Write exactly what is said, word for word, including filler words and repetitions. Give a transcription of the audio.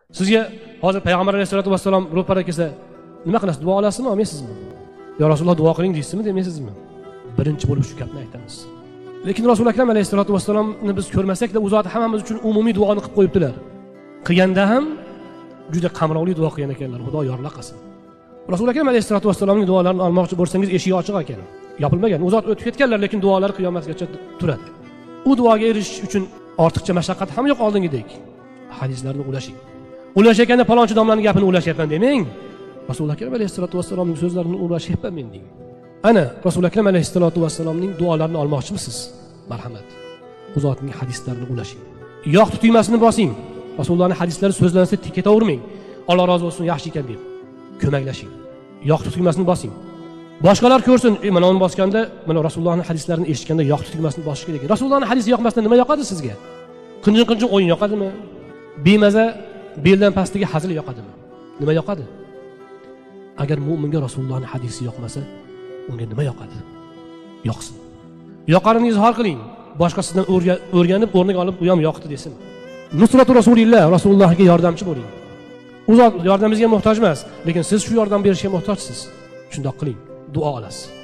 Sizga hozir payg'ambar alayhisolatu vassalom ro'para kelsa, nima qilasiz? Duo olasizmi, olmaysizmi? Yo Rasululloh duo qiling deysizmi, demaysizmi? Birinchi bo'lib shu gapni aytamiz. Lekin Rasul akram alayhisolatu vassalomni biz ko'rmasak-da, u zot hammamiz uchun umumiy duoni qilib qo'yibdilar. Qilganda ham juda qamrovli duo qilgan ekanlar. Xudo yorliq qilsin. Rasul akram alayhisolatu vassalomning duolarini olmoqchi bo'lsangiz, eshigi ochiq ekan. Yopilmagan. U zot o'tib ketganlar, lekin duolari qiyomatgacha turadi. U duoga erishish uchun ortiqcha mashaqqat ham yo'q oldingidek. Hadislarni ulashing. Ulashayotganda palonchi domlaning gapini ulashyapman demang. Rasul akram alayhisolatu vassalomning so'zlarini ulashyapman men deng. Ana Rasul akram alayhisolatu vassalomning duolarini olmoqchimisiz? Marhamat. U zotning hadislarini ulashing. Yo'q tutuymasini bosing. Rasulullohning hadislari so'zlansa ketavermang. Alloh rozi bo'lsin, yaxshi ekan deb ko'maklashing. Yo'q tutuymasini bosing. Boshqalar ko'rsin, e, mana uni bosganda, mana Rasulullohning hadislarini eshitganda yo'q tutuymasini bosish kerak. Rasulullohning hadisi yoqmasdan nima yoqadi sizga? Qinjin-qinjin o'yin yoqadimi? Bemaza beldan pastdagi hazil yoqadimi? Nima yoqadi? Agar mu'minga Rasulullohning hadisi yoqmasa, unga nima yoqadi? Yoqsin. Yoqarini izhor qiling. Boshqasidan o'rganib, o'rniga olib, u ham yoqdi desin. Nusratu Rasulillah, Rasulullohga yordamchi bo'ling. U zot yordamingizga muhtoj emas, lekin siz shu yordam berishga muhtojsiz. Shundoq qiling, duo olasiz.